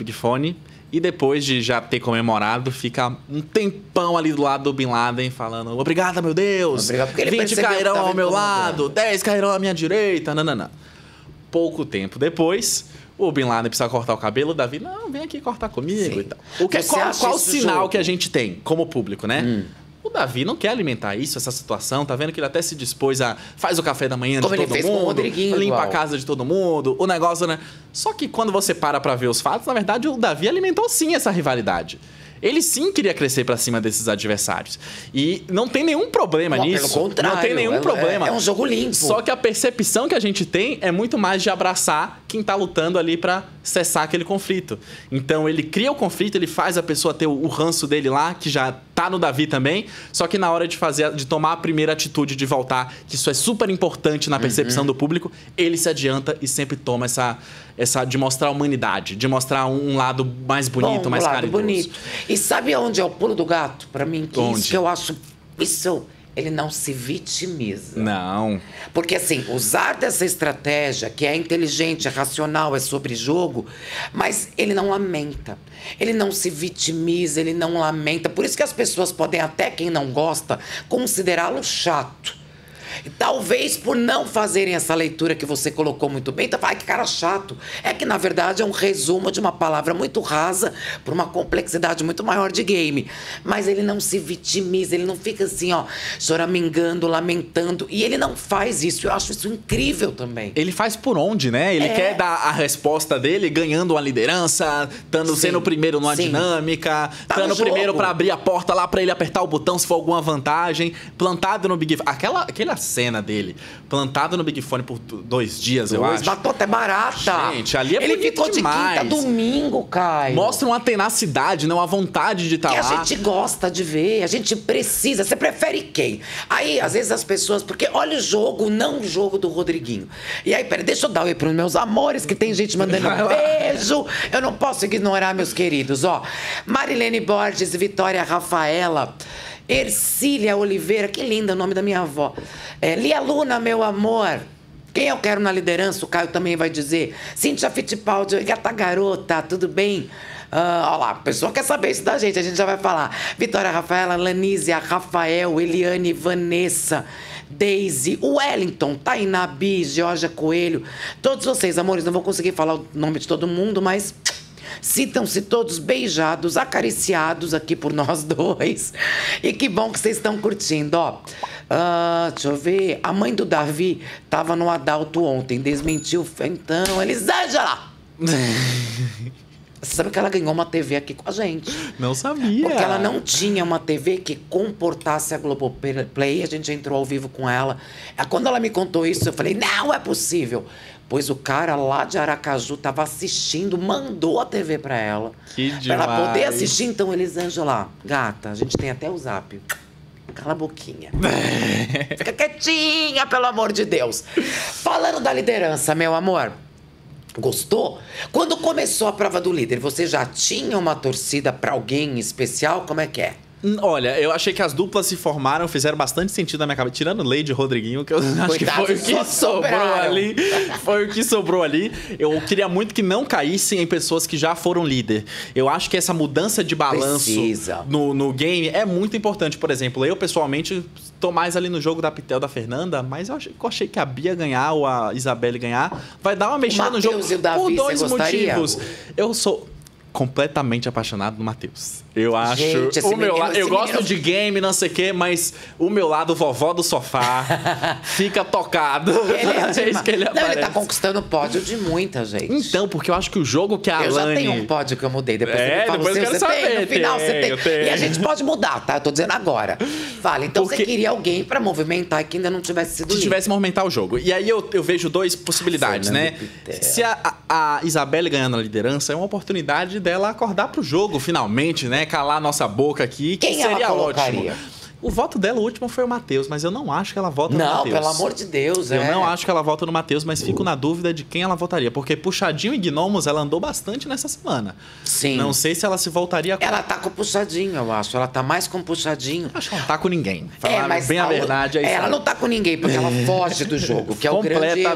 Big Fone. E depois de já ter comemorado, fica um tempão ali do lado do Bin Laden falando: obrigado, meu Deus! Obrigado, porque ele 20 cairão ao meu lado, 10 cairão à minha direita, nananã. Pouco tempo depois, o Bin Laden precisa cortar o cabelo, o Davi, não, vem aqui cortar comigo. Sim. E tal. Qual o sinal jogo? que a gente tem como público, né? O Davi não quer alimentar isso, essa situação. Tá vendo que ele até se dispôs a... Faz o café da manhã Como de ele todo fez com o mundo, Rodriguinho, limpa igual. a casa de todo mundo, o negócio, né? Só que quando você para pra ver os fatos, na verdade, o Davi alimentou sim essa rivalidade. Ele sim queria crescer pra cima desses adversários. E não tem nenhum problema nisso. Pelo contrário. Não tem nenhum problema. É um jogo limpo. Só que a percepção que a gente tem é muito mais de abraçar quem tá lutando ali pra cessar aquele conflito. Então ele cria o conflito, ele faz a pessoa ter o ranço dele lá, que já tá no Davi também. Só que na hora de tomar a primeira atitude de voltar, que isso é super importante na percepção do público, ele se adianta e sempre toma essa de mostrar a humanidade, de mostrar um lado mais bonito, mais caridoso. Bonito. E sabe onde é o pulo do gato? Pra mim, isso que eu acho... Ele não se vitimiza. Não. Porque, assim, usar dessa estratégia, que é inteligente, é racional, é sobre jogo, mas ele não lamenta. Ele não se vitimiza, ele não lamenta. Por isso que as pessoas podem, até quem não gosta, considerá-lo chato. E talvez por não fazerem essa leitura que você colocou muito bem, tá falando, que cara chato. É que, na verdade, é um resumo de uma palavra muito rasa para uma complexidade muito maior de game. Mas ele não se vitimiza, ele não fica assim, ó, choramingando, lamentando. E ele não faz isso. Eu acho isso incrível também. Ele faz por onde, né? Ele quer dar a resposta dele ganhando uma liderança, sendo o primeiro numa dinâmica, estando o primeiro para abrir a porta lá para ele apertar o botão se for alguma vantagem, plantado no Big Fone. Aquela cena dele, plantado no Big Fone por 2 dias, eu acho. Matou até barata. Gente, ali é ele bonito ficou demais. De quinta a domingo, Caio. Mostra uma tenacidade, não, uma vontade de estar lá. Que a gente gosta de ver, a gente precisa. Você prefere quem? Aí, às vezes, as pessoas... Porque olha o jogo, não o jogo do Rodriguinho. E aí, peraí, deixa eu dar oi pros meus amores, que tem gente mandando beijo. Eu não posso ignorar, meus queridos. Ó, Marilene Borges, Vitória Rafaela... Ercília Oliveira, que lindo o nome da minha avó. Lia Luna, meu amor. Quem eu quero na liderança, o Caio também vai dizer. Cíntia Fittipaldi, gata garota, tudo bem? Olha lá, a pessoa quer saber isso da gente, a gente já vai falar. Vitória Rafaela, Lanísia, Rafael, Eliane, Vanessa, Daisy, Wellington, Tainá Bi, Georgia Coelho. Todos vocês, amores, não vou conseguir falar o nome de todo mundo, mas... Sintam-se todos beijados, acariciados aqui por nós dois. E que bom que vocês estão curtindo, ó. Deixa eu ver. A mãe do Davi tava no Adalto ontem, desmentiu. Então, Elisângela! Você sabe que ela ganhou uma TV aqui com a gente. Não sabia. Porque ela não tinha uma TV que comportasse a Globoplay. A gente entrou ao vivo com ela. Quando ela me contou isso, eu falei, não é possível. Pois o cara lá de Aracaju tava assistindo, mandou a TV pra ela. Que demais. Pra ela poder assistir. Então, Elisângela, gata, a gente tem até o zap. Cala a boquinha. Fica quietinha, pelo amor de Deus. Falando da liderança, meu amor. Gostou? Quando começou a prova do líder, você já tinha uma torcida pra alguém especial? Como é que é? Olha, eu achei que as duplas se formaram, fizeram bastante sentido na minha cabeça. Tirando Lady e Rodriguinho, que eu acho que foi o que sobrou ali. Foi o que sobrou ali. Eu queria muito que não caíssem em pessoas que já foram líder. Eu acho que essa mudança de balanço no game é muito importante. Por exemplo, eu pessoalmente tô mais ali no jogo da Pitel da Fernanda, mas eu achei que a Bia ganhar ou a Isabelle ganhar vai dar uma mexida no jogo por 2 motivos. Eu sou completamente apaixonado no Matheus. Eu acho... Gente, eu gosto de game, não sei o quê, mas o meu lado vovó do sofá fica tocado. Ele é que ele aparece. Não, ele tá conquistando o pódio de muita gente. Então, porque eu acho que o jogo que a Alane... Eu já tenho um pódio que eu mudei. Depois você me fala depois o seu, você tem. No final você tem. E a gente pode mudar, tá? Eu tô dizendo agora. Fala, então você queria alguém pra movimentar que ainda não tivesse sido que tivesse movimentar o jogo. E aí eu vejo 2 possibilidades, né? Se a Isabelle ganhando a liderança, é uma oportunidade dela acordar pro jogo, finalmente, né? Calar a nossa boca aqui, que seria ótimo. O voto dela, o último, foi o Matheus, mas eu não acho que ela vota no Matheus. Não, pelo amor de Deus, Eu não acho que ela vota no Matheus, mas fico na dúvida de quem ela votaria. Porque Puxadinho e Gnomos, ela andou bastante nessa semana. Sim. Não sei se ela se voltaria... Ela tá com Puxadinho, eu acho. Ela tá mais com Puxadinho. Acho que ela não tá com ninguém. Falar mas bem a verdade é isso. Ela não tá com ninguém, porque ela foge do jogo, que é o grande...